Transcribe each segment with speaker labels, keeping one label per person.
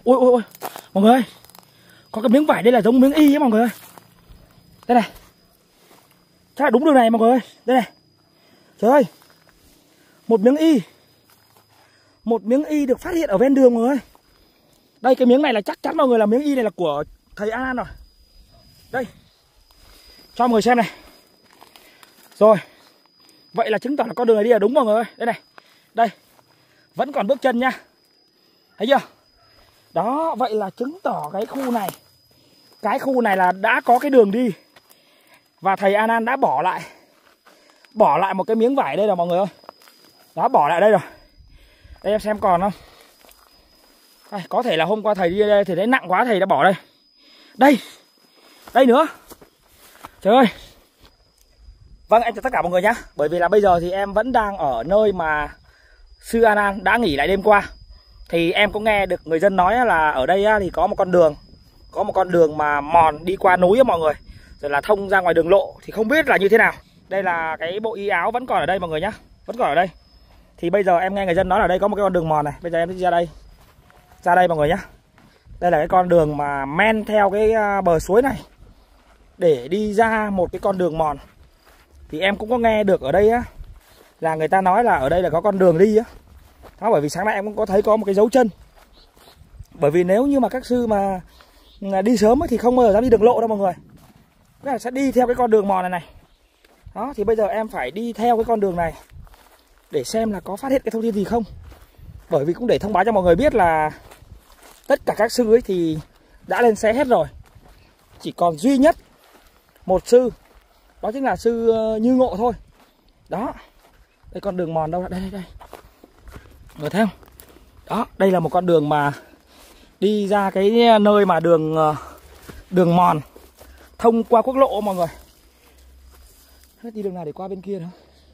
Speaker 1: Ui ui ui, mọi người ơi, có cái miếng vải đây là giống miếng y ấy mọi người ơi. Đây này, chắc là đúng đường này mọi người ơi. Đây này, trời ơi, một miếng y được phát hiện ở ven đường mọi người ơi. Đây, cái miếng này là chắc chắn mọi người là miếng y này là của thầy An rồi. Đây, cho mọi người xem này. Rồi, vậy là chứng tỏ là con đường này đi là đúng mọi người ơi. Đây này, đây, vẫn còn bước chân nha. Thấy chưa? Đó, vậy là chứng tỏ cái khu này là đã có cái đường đi. Và thầy An đã bỏ lại một cái miếng vải đây rồi mọi người ơi. Đó, bỏ lại đây rồi. Đây em xem còn không? Đây, có thể là hôm qua thầy đi đây thì thấy nặng quá thầy đã bỏ đây. Đây nữa. Trời ơi. Vâng, em chào tất cả mọi người nhé. Bởi vì là bây giờ thì em vẫn đang ở nơi mà sư An đã nghỉ lại đêm qua. Thì em cũng nghe được người dân nói là ở đây thì có một con đường mà mòn đi qua núi á mọi người. Rồi là thông ra ngoài đường lộ thì không biết là như thế nào. Đây là cái bộ y áo vẫn còn ở đây mọi người nhé. Vẫn còn ở đây. Thì bây giờ em nghe người dân nói là đây có một cái con đường mòn này. Bây giờ em đi ra đây. Ra đây mọi người nhé. Đây là cái con đường mà men theo cái bờ suối này để đi ra một cái con đường mòn. Thì em cũng có nghe được ở đây á là người ta nói là ở đây là có con đường đi á. Đó, bởi vì sáng nay em cũng có thấy có một cái dấu chân. Bởi vì nếu như mà các sư mà đi sớm ấy, thì không bao giờ dám đi đường lộ đâu mọi người. Tức là sẽ đi theo cái con đường mòn này. Đó, thì bây giờ em phải đi theo cái con đường này để xem là có phát hiện cái thông tin gì không. Bởi vì cũng để thông báo cho mọi người biết là tất cả các sư ấy thì đã lên xe hết rồi. Chỉ còn duy nhất một sư, đó chính là sư Như Ngộ thôi. Đó, đây con đường mòn đâu ạ? Đây. Người thấy không? Đó, đây là một con đường mà đi ra cái nơi mà đường mòn thông qua quốc lộ mọi người. Hết đi đường nào để qua bên kia nữa.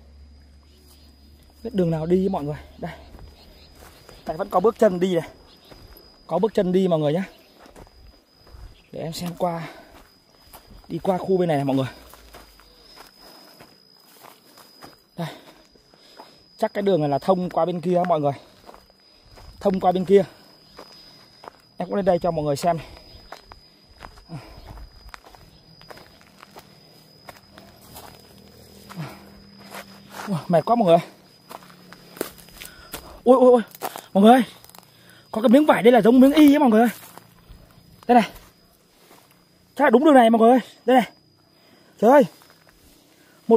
Speaker 1: Hết đường nào đi mọi người. Đây. Tại vẫn có bước chân đi này. Có bước chân đi mọi người nhé. Để em xem đi qua khu bên này mọi người. Đây. Chắc cái đường này là thông qua bên kia mọi người. Thông qua bên kia. Em cũng lên đây cho mọi người xem này. Mệt quá mọi người. Ui mọi người ơi, có cái miếng vải đây là giống miếng y ấy mọi người ơi. Đây này, chắc là đúng đường này mọi người ơi. Đây này, trời ơi, một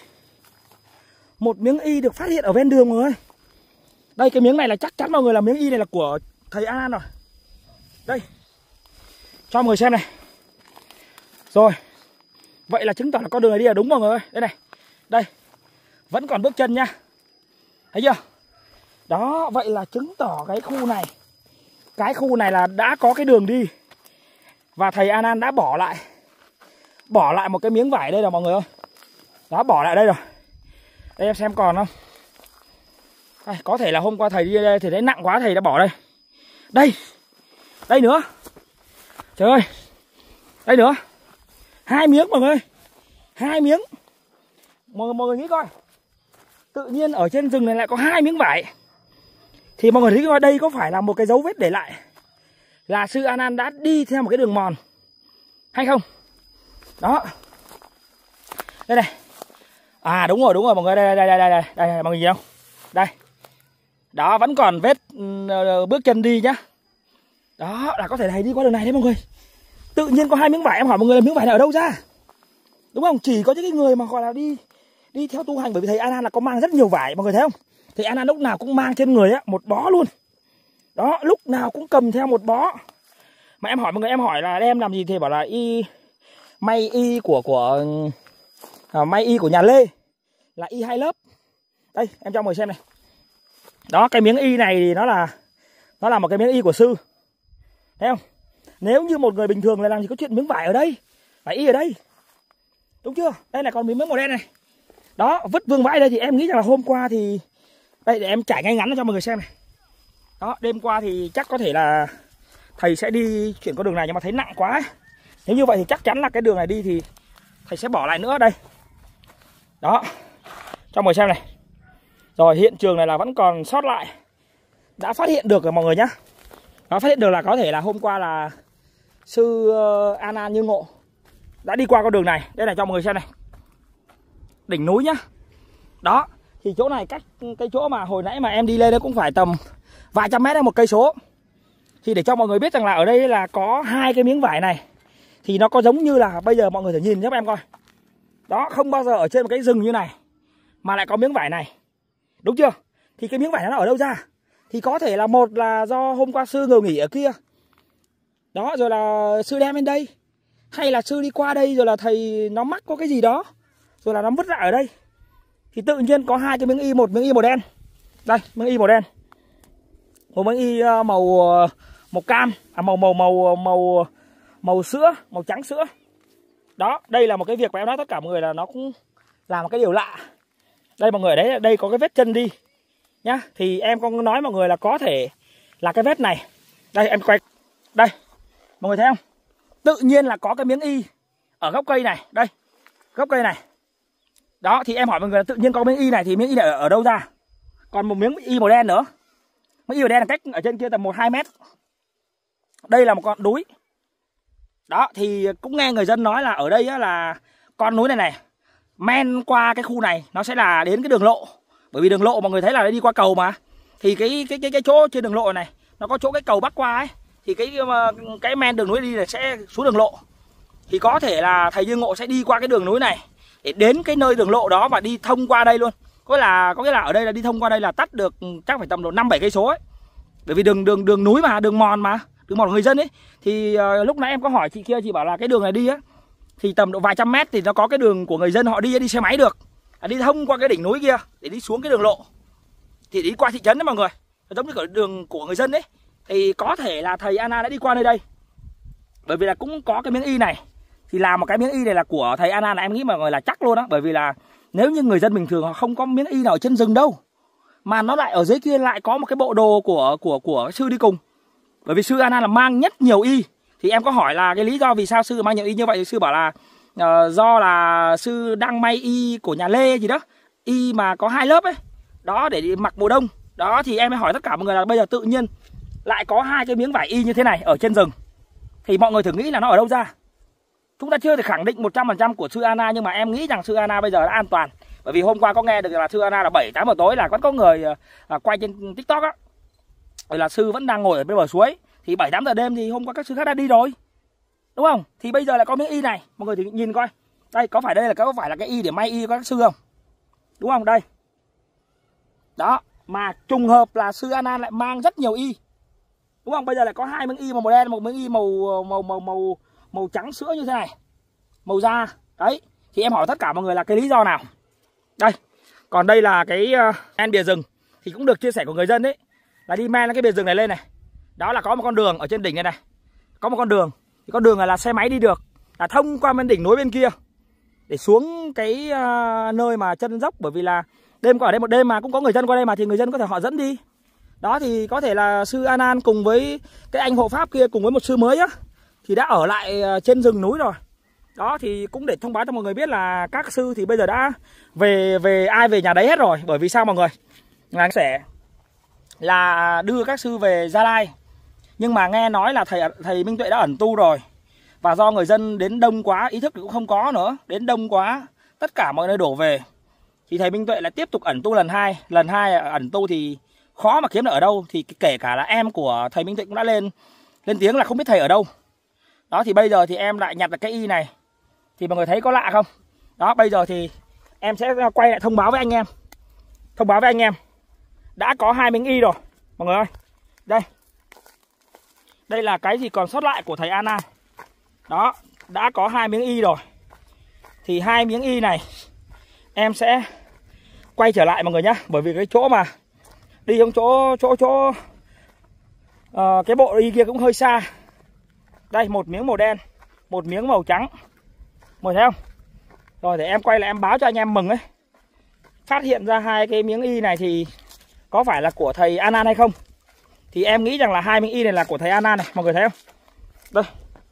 Speaker 1: miếng y được phát hiện ở ven đường mọi người ơi. Đây, cái miếng này là chắc chắn mọi người là miếng y này là của thầy An rồi. Đây, cho mọi người xem này. Rồi, vậy là chứng tỏ là con đường này đi là đúng mọi người ơi. Đây này, đây, vẫn còn bước chân nha. Thấy chưa? Đó, vậy là chứng tỏ cái khu này là đã có cái đường đi. Và thầy An đã bỏ lại một cái miếng vải đây rồi mọi người ơi. Đó, bỏ lại đây rồi. Đây em xem còn không? Đây, có thể là hôm qua thầy đi đây thì thấy nặng quá thầy đã bỏ đây. Đây nữa. Trời ơi. Đây nữa. 2 miếng mọi người. 2 miếng. Mọi người nghĩ coi. Tự nhiên ở trên rừng này lại có 2 miếng vải. Thì mọi người thấy coi đây có phải là một cái dấu vết để lại là sư An đã đi theo một cái đường mòn hay không? Đó. Đây này. À đúng rồi mọi người, đây mọi người nhìn không? Đây. Đó, vẫn còn vết bước chân đi nhá. Đó, là có thể thầy đi qua đường này đấy mọi người. Tự nhiên có 2 miếng vải, em hỏi mọi người là miếng vải này ở đâu ra? Đúng không? Chỉ có những cái người mà gọi là đi theo tu hành, bởi vì thầy An là có mang rất nhiều vải mọi người thấy không? Thầy An lúc nào cũng mang trên người á một bó luôn. Đó, lúc nào cũng cầm theo một bó. Mà em hỏi mọi người, em hỏi là đem làm gì thì bảo là may y của nhà Lê là y 2 lớp. Đây, em cho mọi người xem này. Đó, cái miếng y này thì nó là một cái miếng y của sư. Thấy không? Nếu như một người bình thường là làm gì có chuyện miếng vải ở đây, phải y ở đây. Đúng chưa? Đây là còn miếng màu đen này. Đó, vứt vương vãi đây thì em nghĩ rằng là hôm qua thì đây để em trải ngay ngắn cho mọi người xem này. Đó, đêm qua thì chắc có thể là thầy sẽ đi chuyển con đường này nhưng mà thấy nặng quá ấy. Nếu như vậy thì chắc chắn là cái đường này đi thì thầy sẽ bỏ lại nữa đây. Đó, cho mọi người xem này. Rồi hiện trường này là vẫn còn sót lại. Đã phát hiện được rồi mọi người nhá. Đó, phát hiện được là có thể là hôm qua là sư An An Như Ngộ đã đi qua con đường này. Đây này, cho mọi người xem này, đỉnh núi nhá. Đó, thì chỗ này cách cái chỗ mà hồi nãy mà em đi lên đấy cũng phải tầm vài trăm mét hay một cây số. Thì để cho mọi người biết rằng là ở đây là có hai cái miếng vải này, thì nó có giống như là bây giờ mọi người thử nhìn giúp em coi. Đó, không bao giờ ở trên một cái rừng như này mà lại có miếng vải này, đúng chưa? Thì cái miếng vải nó ở đâu ra? Thì có thể là một là do hôm qua sư ngồi nghỉ ở kia, đó, rồi là sư đem lên đây, hay là sư đi qua đây rồi là thầy nó mắc có cái gì đó rồi là nó vứt lại ở đây. Thì tự nhiên có hai cái miếng y, một miếng y màu đen. Đây, miếng y màu đen. Một miếng y màu cam, màu sữa, màu trắng sữa. Đó, đây là một cái việc mà em nói tất cả mọi người là nó cũng là một cái điều lạ. Đây mọi người, đấy, đây có cái vết chân đi nhá. Thì em có nói mọi người là có thể là cái vết này. Đây em quay. Đây, mọi người thấy không? Tự nhiên là có cái miếng y ở gốc cây này. Đây, gốc cây này. Đó, thì em hỏi mọi người là tự nhiên có miếng y này thì miếng y này ở đâu ra? Còn một miếng y màu đen nữa. Miếng y màu đen là cách ở trên kia tầm 1-2 mét. Đây là một con núi. Đó, thì cũng nghe người dân nói là ở đây á, là con núi này men qua cái khu này nó sẽ là đến cái đường lộ. Bởi vì đường lộ mọi người thấy là đi qua cầu mà. Thì cái chỗ trên đường lộ này nó có chỗ cái cầu bắc qua ấy, thì cái men đường núi đi này sẽ xuống đường lộ. Thì có thể là thầy Như Ngộ sẽ đi qua cái đường núi này để đến cái nơi đường lộ đó và đi thông qua đây luôn. Có nghĩa là ở đây là đi thông qua đây là tắt được chắc phải tầm độ 5-7 cây số ấy. Bởi vì đường núi mà, đường mòn của người dân ấy. Thì lúc nãy em có hỏi chị kia, chị bảo là cái đường này đi á thì tầm độ vài trăm mét thì nó có cái đường của người dân họ đi xe máy được. Đi thông qua cái đỉnh núi kia để đi xuống cái đường lộ. Thì đi qua thị trấn đấy mọi người. Giống như cái đường của người dân ấy. Thì có thể là thầy An An đã đi qua nơi đây. Bởi vì là cũng có cái miếng y này. Thì làm một cái miếng y này là của thầy An An là em nghĩ mọi người là chắc luôn á. Bởi vì là nếu như người dân bình thường họ không có miếng y nào ở trên rừng đâu, mà nó lại ở dưới kia lại có một cái bộ đồ của sư đi cùng. Bởi vì sư An An là mang nhất nhiều y. Thì em có hỏi là cái lý do vì sao sư mang nhiều y như vậy, thì sư bảo là do là sư đang may y của nhà Lê gì đó, y mà có 2 lớp ấy. Đó, để mặc mùa đông. Đó, thì em mới hỏi tất cả mọi người là bây giờ tự nhiên lại có hai cái miếng vải y như thế này ở trên rừng. Thì mọi người thử nghĩ là nó ở đâu ra. Chúng ta chưa thể khẳng định 100% của sư An An, nhưng mà em nghĩ rằng sư An An bây giờ đã an toàn. Bởi vì hôm qua có nghe được là sư An An là 7-8 giờ tối là vẫn có người quay trên TikTok á. Rồi là sư vẫn đang ngồi ở bên bờ suối. Thì 7-8 giờ đêm thì hôm qua các sư khác đã đi rồi, đúng không? Thì bây giờ lại có miếng y này. Mọi người thì nhìn coi. Đây, có phải là cái y để may y của các sư không? Đúng không? Đây. Đó, mà trùng hợp là sư An An lại mang rất nhiều y. Đúng không? Bây giờ lại có 2 miếng y màu đen, một miếng y màu trắng sữa như thế này. Màu da. Đấy. Thì em hỏi tất cả mọi người là cái lý do nào? Đây. Còn đây là cái men bìa rừng. Thì cũng được chia sẻ của người dân đấy. Là đi men cái bìa rừng này lên này. Đó là có một con đường ở trên đỉnh này này. Có một con đường. Thì con đường này là xe máy đi được. Là thông qua bên đỉnh núi bên kia. Để xuống cái nơi mà chân dốc. Bởi vì là đêm có ở đây một đêm mà cũng có người dân qua đây mà. Thì người dân có thể họ dẫn đi. Đó, thì có thể là sư An An cùng với cái anh hộ pháp kia cùng với một sư mới á, thì đã ở lại trên rừng núi rồi. Đó, thì cũng để thông báo cho mọi người biết là các sư thì bây giờ đã về ai về nhà đấy hết rồi. Bởi vì sao mọi người? Là sẽ là đưa các sư về Gia Lai. Nhưng mà nghe nói là thầy Minh Tuệ đã ẩn tu rồi. Và do người dân đến đông quá, ý thức cũng không có nữa, đến đông quá, tất cả mọi nơi đổ về. Thì thầy Minh Tuệ lại tiếp tục ẩn tu lần 2. Lần 2 ẩn tu thì khó mà kiếm được ở đâu. Thì kể cả là em của thầy Minh Tuệ cũng đã lên tiếng là không biết thầy ở đâu. Đó, thì bây giờ thì em lại nhặt được cái y này. Thì mọi người thấy có lạ không? Đó, bây giờ thì em sẽ quay lại thông báo với anh em. Thông báo với anh em. Đã có 2 miếng y rồi mọi người ơi. Đây. Đây là cái gì còn sót lại của thầy An An. Đó, đã có 2 miếng y rồi. Thì 2 miếng y này em sẽ quay trở lại mọi người nhé. Bởi vì cái chỗ mà đi trong chỗ cái bộ y kia cũng hơi xa. Đây, một miếng màu đen, một miếng màu trắng. Mọi người thấy không? Rồi để em quay lại em báo cho anh em mừng ấy. Phát hiện ra 2 cái miếng y này thì có phải là của thầy An An hay không? Thì em nghĩ rằng là 2 miếng y này là của thầy An An này. Mọi người thấy không? Đây.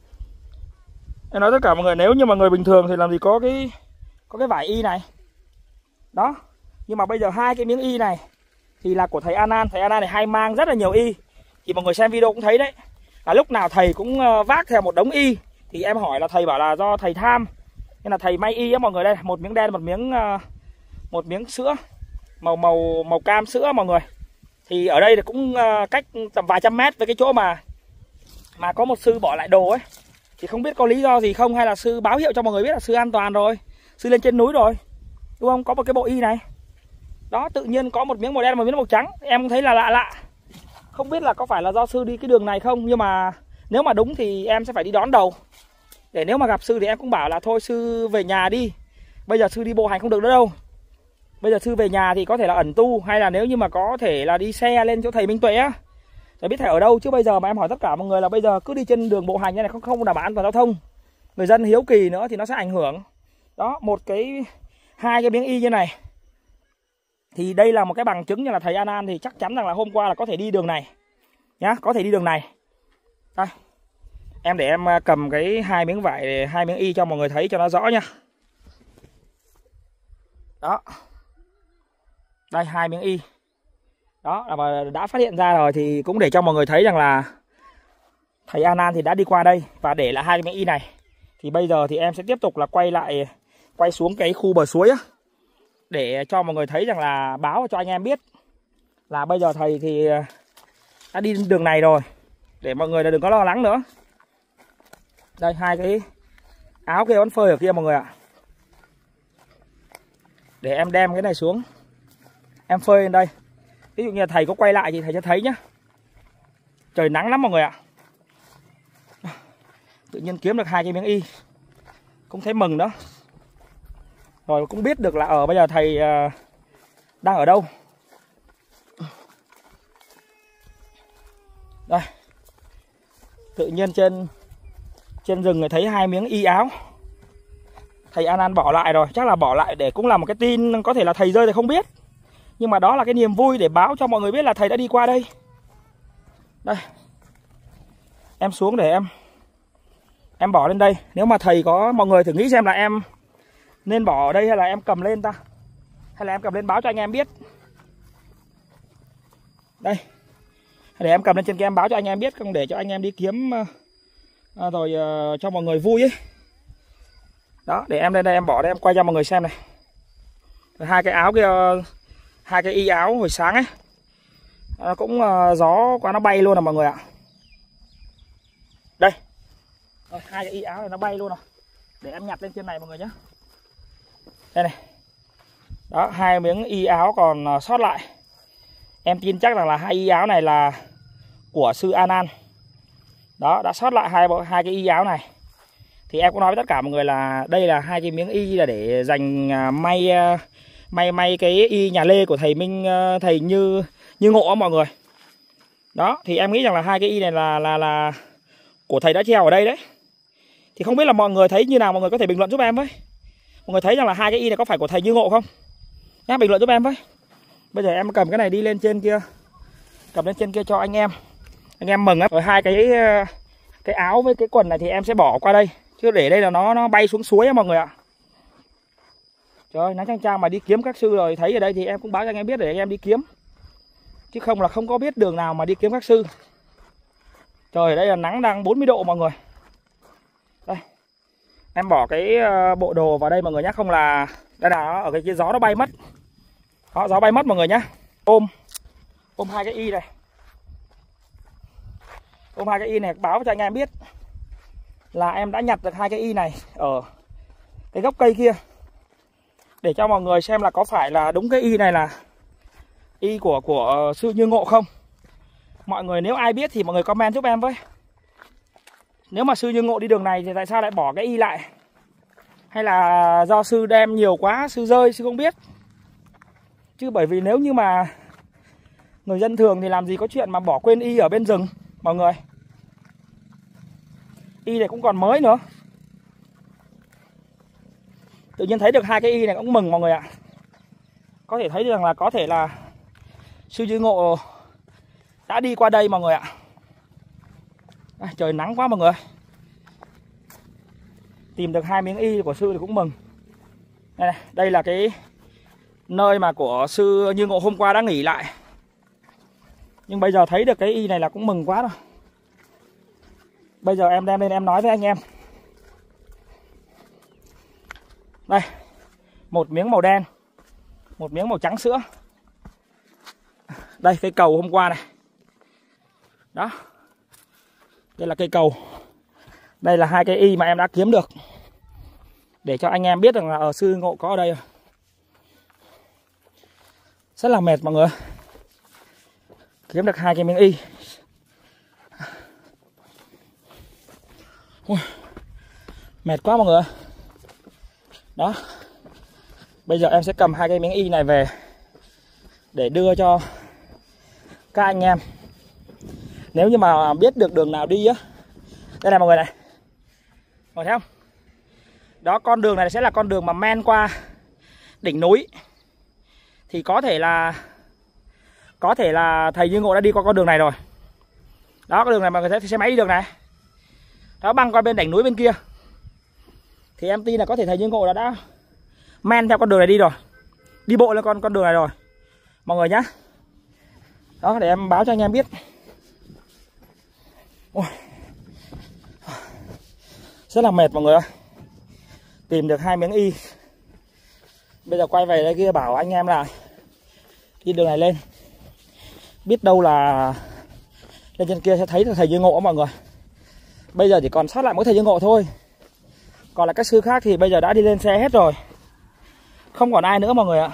Speaker 1: Em nói tất cả mọi người, nếu như mà người bình thường thì làm gì có cái vải y này. Đó. Nhưng mà bây giờ 2 cái miếng y này thì là của thầy An An. Thầy An An này hay mang rất là nhiều y. Thì mọi người xem video cũng thấy đấy, là lúc nào thầy cũng vác theo một đống y. Thì em hỏi là thầy bảo là do thầy tham, nên là thầy may y á mọi người. Đây một miếng đen, một miếng sữa màu cam sữa mọi người. Thì ở đây thì cũng cách tầm vài trăm mét với cái chỗ mà có một sư bỏ lại đồ ấy. Thì không biết có lý do gì không, hay là sư báo hiệu cho mọi người biết là sư an toàn rồi, sư lên trên núi rồi, đúng không? Có một cái bộ y này đó, tự nhiên có một miếng màu đen, một miếng màu trắng. Em cũng thấy là lạ lạ, không biết là có phải là do sư đi cái đường này không. Nhưng mà nếu mà đúng thì em sẽ phải đi đón đầu, để nếu mà gặp sư thì em cũng bảo là thôi sư về nhà đi, bây giờ sư đi bộ hành không được nữa đâu. Bây giờ sư về nhà thì có thể là ẩn tu, hay là nếu như mà có thể là đi xe lên chỗ thầy Minh Tuệ á, để biết thầy ở đâu. Chứ bây giờ mà em hỏi tất cả mọi người là bây giờ cứ đi trên đường bộ hành như này không đảm bảo an toàn giao thông, người dân hiếu kỳ nữa thì nó sẽ ảnh hưởng. Đó, hai cái miếng y như này thì đây là một cái bằng chứng như là thầy An thì chắc chắn rằng là hôm qua là có thể đi đường này nhá, có thể đi đường này. Đây, để em cầm cái hai miếng vải, hai miếng y cho mọi người thấy cho nó rõ nha. Đó, đây hai miếng y. Đó, mà đã phát hiện ra rồi thì cũng để cho mọi người thấy rằng là thầy An thì đã đi qua đây và để lại hai miếng y này. Thì bây giờ thì em sẽ tiếp tục là quay xuống cái khu bờ suối á, để cho mọi người thấy rằng là báo cho anh em biết là bây giờ thầy thì đã đi đường này rồi, để mọi người đừng có lo lắng nữa. Đây, hai cái áo kia vẫn phơi ở kia mọi người ạ. Để em đem cái này xuống, em phơi lên đây. Ví dụ như là thầy có quay lại thì thầy sẽ thấy nhá. Trời nắng lắm mọi người ạ. Tự nhiên kiếm được hai cái miếng y, cũng thấy mừng đó. Rồi cũng biết được là bây giờ thầy đang ở đâu. Đây, tự nhiên trên rừng người thấy hai miếng y áo. Thầy An bỏ lại rồi, chắc là bỏ lại để cũng là một cái tin, có thể là thầy rơi thì không biết. Nhưng mà đó là cái niềm vui để báo cho mọi người biết là thầy đã đi qua đây. Đây, em xuống để em bỏ lên đây. Nếu mà thầy có, mọi người thử nghĩ xem là em nên bỏ ở đây hay là em cầm lên ta, hay là em cầm lên báo cho anh em biết. Đây, để em cầm lên trên kia em báo cho anh em biết, không để cho anh em đi kiếm rồi cho mọi người vui ấy. Đó, để em lên đây em bỏ đây, em quay cho mọi người xem này. Hai cái áo kia, hai cái y áo hồi sáng ấy, cũng gió quá nó bay luôn rồi mọi người ạ. Đây, hai cái y áo này nó bay luôn rồi. Để em nhặt lên trên này mọi người nhé. Đây này. Đó, hai miếng y áo còn sót lại. Em tin chắc rằng là hai y áo này là của sư An. Đó, đã sót lại hai cái y áo này. Thì em cũng nói với tất cả mọi người là đây là hai cái miếng y là để dành may cái y nhà Lê của thầy thầy Như Ngộ mọi người. Đó, thì em nghĩ rằng là hai cái y này là của thầy đã treo ở đây đấy. Thì không biết là mọi người thấy như nào, mọi người có thể bình luận giúp em với. Mọi người thấy rằng là hai cái y này có phải của thầy Như Ngộ không? Nhá, bình luận giúp em với. Bây giờ em cầm cái này đi lên trên kia, cầm lên trên kia cho anh em mừng á. Rồi hai cái áo với cái quần này thì em sẽ bỏ qua đây, chứ để đây là nó bay xuống suối á mọi người ạ. Trời ơi, nắng chang mà đi kiếm các sư rồi thấy ở đây thì em cũng báo cho anh em biết để anh em đi kiếm. Chứ không là không có biết đường nào mà đi kiếm các sư. Trời, ở đây là nắng đang 40 độ mọi người. Đây, em bỏ cái bộ đồ vào đây mọi người nhé, không là đây là ở cái gió nó bay mất. Đó, gió bay mất mọi người nhé. Ôm hai cái y này, ôm hai cái y này báo cho anh em biết là em đã nhặt được hai cái y này ở cái gốc cây kia, để cho mọi người xem là có phải là đúng cái y này là y của sư Như Ngộ không. Mọi người nếu ai biết thì mọi người comment giúp em với. Nếu mà sư Như Ngộ đi đường này thì tại sao lại bỏ cái y lại? Hay là do sư đem nhiều quá, sư rơi, sư không biết. Chứ bởi vì nếu như mà người dân thường thì làm gì có chuyện mà bỏ quên y ở bên rừng mọi người. Y này cũng còn mới nữa. Tự nhiên thấy được hai cái y này cũng mừng mọi người ạ. Có thể thấy rằng là có thể là sư Như Ngộ đã đi qua đây mọi người ạ. Trời nắng quá mọi người. Tìm được hai miếng y của sư thì cũng mừng. Đây là cái nơi mà của sư Như Ngộ hôm qua đã nghỉ lại. Nhưng bây giờ thấy được cái y này là cũng mừng quá rồi. Bây giờ em đem lên em nói với anh em. Đây, một miếng màu đen, một miếng màu trắng sữa. Đây cây cầu hôm qua này. Đó. Đây là cây cầu. Đây là hai cái y mà em đã kiếm được. Để cho anh em biết rằng là ở sư ngộ có ở đây rồi. Rất là mệt mọi người. Kiếm được hai cái miếng y. Ui, mệt quá mọi người. Đó. Bây giờ em sẽ cầm hai cái miếng y này về để đưa cho các anh em. Nếu như mà biết được đường nào đi á. Đây này mọi người này. Mọi người thấy không? Đó, con đường này sẽ là con đường mà men qua đỉnh núi. Thì có thể là thầy Như Ngộ đã đi qua con đường này rồi. Đó, con đường này mọi người thấy xe máy đi đường này. Đó, băng qua bên đỉnh núi bên kia. Thì em tin là có thể thầy Như Ngộ đã men theo con đường này đi rồi. Đi bộ lên con đường này rồi mọi người nhá. Đó, để em báo cho anh em biết. Ôi, rất là mệt mọi người ơi. Tìm được hai miếng y. Bây giờ quay về đây kia bảo anh em là đi đường này lên. Biết đâu là lên trên kia sẽ thấy thầy Như Ngộ mọi người. Bây giờ chỉ còn sót lại mỗi thầy Như Ngộ thôi. Còn là các sư khác thì bây giờ đã đi lên xe hết rồi. Không còn ai nữa mọi người ạ.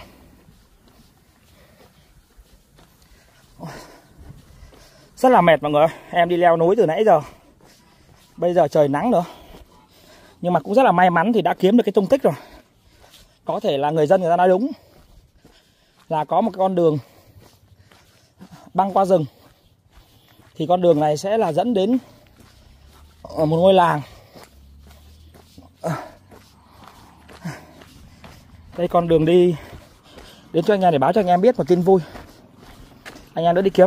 Speaker 1: Rất là mệt mọi người. Em đi leo núi từ nãy giờ. Bây giờ trời nắng nữa. Nhưng mà cũng rất là may mắn thì đã kiếm được cái tung tích rồi. Có thể là người dân người ta nói đúng. Là có một con đường băng qua rừng. Thì con đường này sẽ là dẫn đến một ngôi làng. Đây con đường đi đến cho anh em để báo cho anh em biết một tin vui. Anh em đã đi kiếm.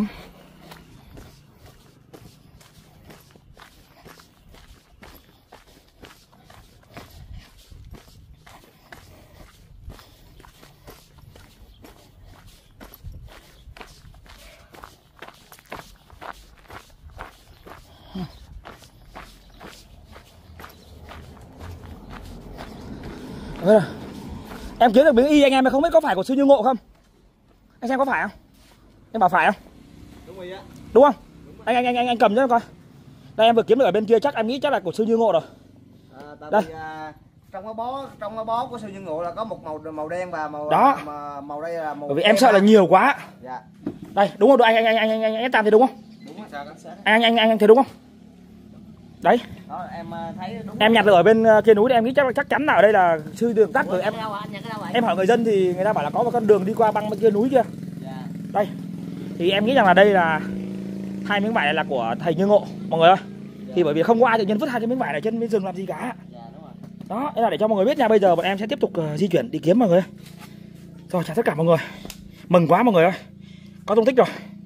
Speaker 1: Em kiếm được miếng y anh em không biết có phải của sư Như Ngộ không? Anh xem có phải không? Em bảo phải không?
Speaker 2: Đúng rồi ạ.
Speaker 1: Đúng không? Anh cầm cho coi. Đây em vừa kiếm được ở bên kia chắc em nghĩ chắc là của sư Như Ngộ rồi.
Speaker 2: Tại vì trong cái bó của sư Như Ngộ là có một màu đen và màu
Speaker 1: đó.
Speaker 2: Màu đây là màu.
Speaker 1: Bởi vì em sợ là nhiều quá.
Speaker 2: Dạ.
Speaker 1: Đây, đúng không? Anh Tam thấy đúng không?
Speaker 2: Đúng rồi, sao
Speaker 1: anh thấy đúng không? Đấy.
Speaker 2: Đó, em thấy đúng.
Speaker 1: Em nhặt được ở bên kia núi thì em nghĩ chắc chắn là ở đây là sư đường tắt rồi. Em hỏi người dân thì người ta bảo là có một con đường đi qua băng bên kia núi kia.
Speaker 2: Dạ.
Speaker 1: Đây. Thì em nghĩ rằng là đây là hai miếng vải này là của thầy Như Ngộ mọi người ơi. Dạ. Thì bởi vì không có ai tự nhiên vứt hai cái miếng vải này trên rừng làm gì cả.
Speaker 2: Dạ, đúng rồi.
Speaker 1: Đó, đây là để cho mọi người biết nha. Bây giờ bọn em sẽ tiếp tục di chuyển đi kiếm mọi người. Rồi chào tất cả mọi người. Mừng quá mọi người ơi. Có tung tích rồi.